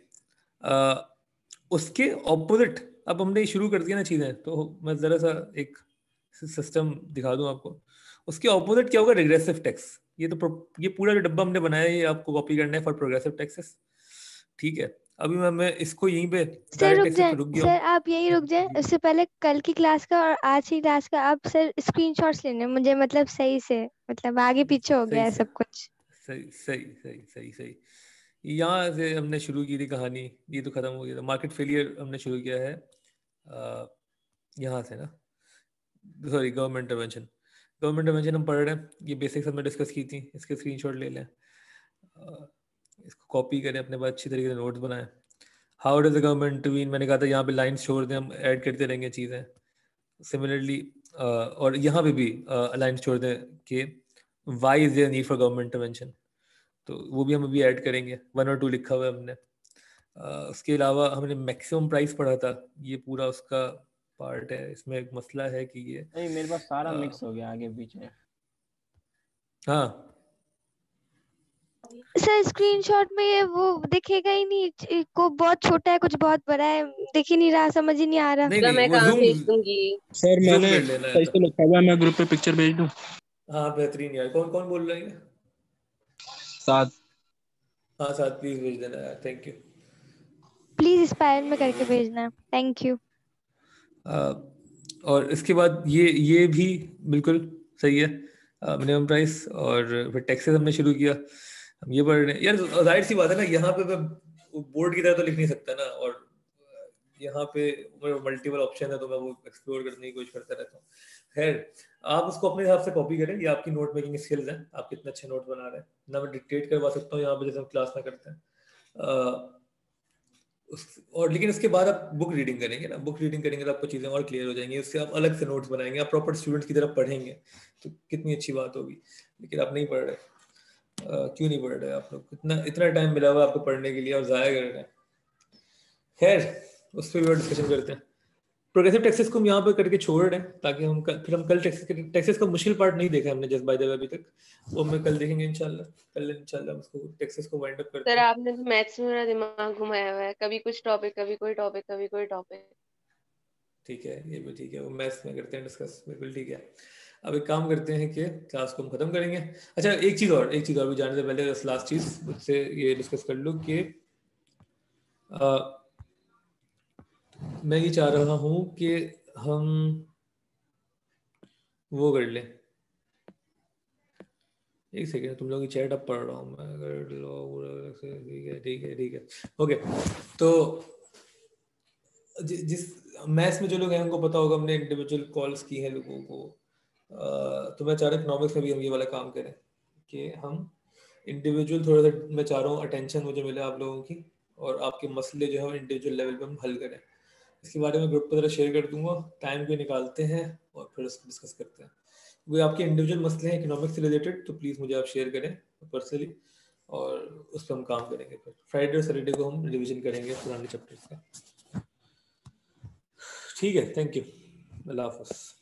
उसके ऑपोजिट अब हमने शुरू कर दिया ना चीजें, तो मैं जरा सा एक सिस्टम दिखा दूं आपको। उसके ऑपोजिट क्या होगा? Regressive tax. ये पूरा जो डब्बा हमने बनाया है ये आपको कॉपी करना है फॉर प्रोग्रेसिव टैक्सेस, ठीक है। अभी मैं इसको यहीं पे सर डायरेक्ट रुक टैक्सेस जाए, पे रुक गया सर हूँ। आप यहीं रुक जाए। उससे पहले कल की क्लास का और आज की क्लास का आप सर स्क्रीनशॉट्स लेने हैं मुझे, मतलब सही से, मतलब आगे पीछे हो गया सही है से, सब कुछ। सही सही सही सही सही। यहाँ से हमने शुरू की थी कहानी, ये तो खत्म हो गया था। मार्केट फेलियर हमने शुरू किया है यहाँ से ना, sorry government intervention. Government intervention हम पढ़ रहे हैं, ये बेसिक्स हमने डिस्कस की थी, इसके स्क्रीनशॉट ले लें, इसको कॉपी करें अपने पास, अच्छी तरीके से नोट्स बनाएं। How does the government intervene, मैंने कहा था यहाँ पे लाइन्स छोड़ दें, हम ऐड करते रहेंगे चीज़ें। सिमिलरली और यहाँ पे भी लाइन्स छोड़ दें कि why is there need for government intervention, तो वो भी हम अभी ऐड करेंगे। 1 और 2 लिखा हुआ है हमने। उसके अलावा हमने मैक्सिमम प्राइस पढ़ा था, ये पूरा उसका पार्ट है। इसमें एक मसला है कि ये नहीं मेरे पास सारा मिक्स हो गया आगे पीछे। हाँ सर स्क्रीनशॉट में ये वो दिखेगा ही नहीं, को बहुत छोटा है कुछ बहुत बड़ा है, दिख ही नहीं रहा, समझ ही नहीं आ रहा। नहीं तो नहीं मैं वो कहाँ जूम भेज दूंगी? सर जूम मैंने कर लेना है सही तो। से लिखा हुआ है, मैं ग्रुप पे पिक्चर भेज दूं? हाँ बेहतरीन यार। कौन कौन बोल रहे हैं? साथ। हाँ साथ प्लीज भेज देना यार, थैंक यू। प्लीज स्पाइरल में करके भेजना, थैंक यू। और इसके बाद ये भी बिल्कुल सही है, मिनिमम प्राइस। और फिर टैक्सेस हमने शुरू किया, हम ये पढ़ रहे हैं यार। जाहिर सी बात है ना, यहाँ पे मैं बोर्ड की तरह तो लिख नहीं सकता ना, और यहाँ पे मल्टीपल ऑप्शन है तो मैं वो एक्सप्लोर करने की कोशिश करता रहता हूँ। खैर आप उसको अपने हिसाब से कॉपी करें, ये आपकी नोट मेकिंग स्किल्स हैं, आप कितने अच्छे नोट बना रहे हैं ना। मैं डिक्टेट करवा सकता हूँ यहाँ पे जैसे हम क्लास में करते हैं। और लेकिन इसके बाद आप बुक रीडिंग करेंगे ना, बुक रीडिंग करेंगे तो आपको चीज़ें और क्लियर हो जाएंगी, उससे आप अलग से नोट्स बनाएंगे, आप प्रॉपर स्टूडेंट्स की तरफ पढ़ेंगे तो कितनी अच्छी बात होगी। लेकिन आप नहीं पढ़ रहे, क्यों नहीं पढ़ रहे आप लोग? इतना इतना टाइम मिला हुआ है आपको पढ़ने के लिए और ज़ाया कर रहे हैं। खैर उस पर भी और डिस्कशन करते हैं। प्रोग्रेसिव टैक्सेस को हम यहाँ पे करके छोड़ रहे हैं ताकि हम फिर हम कल टैक्सेस का मुश्किल पार्ट नहीं देखा हमने जस्ट बाय द वे अभी तक, वो हम कल देखेंगे इंशाल्लाह। कल इंशाल्लाह हम उसको टैक्सेस को वाइंड अप करते सर हैं। आपने तो मैथ्स में मेरा दिमाग घुमाया हुआ है, कभी कुछ टॉपिक, कभी कोई टॉपिक, कभी कोई टॉपिक। ठीक है, ये भी ठीक है, वो मैथ्स में करते हैं डिस्कस, बिल्कुल ठीक है। अब एक काम करते हैं कि क्लास को हम खत्म करेंगे। अच्छा एक चीज़ और भी जानने से पहले लास्ट चीज़ मुझसे ये डिस्कस कर लूँ कि मैं ये चाह रहा हूँ कि हम वो कर लें, एक सेकेंड, तुम लोग की चैट अब पढ़ रहा हूँ मैं, अगर ठीक है ओके। तो जिस मैथ्स में जो लोग हैं उनको पता होगा, हमने इंडिविजुअल कॉल्स की हैं लोगों को, तो मैं चाह रहा हूँ इकोनॉमिक्स में भी हम ये वाला काम करें कि हम इंडिविजुअल थोड़ा सा, मैं चाह रहा हूँ अटेंशन मुझे मिले आप लोगों की, और आपके मसले जो है इंडिविजुअल लेवल पे हम हल करें। इसके बारे में ग्रुप पर जरा शेयर कर दूंगा, टाइम भी निकालते हैं और फिर उसको डिस्कस करते हैं। वो आपके इंडिविजुअल मसले हैं इकोनॉमिक्स से रिलेटेड, तो प्लीज़ मुझे आप शेयर करें पर्सनली, और उस पर हम काम करेंगे। फिर फ्राइडे और सैटरडे को हम रिवीजन करेंगे पुराने चैप्टर्स का। ठीक है, थैंक यू, अल्लाह हाफ़िज़।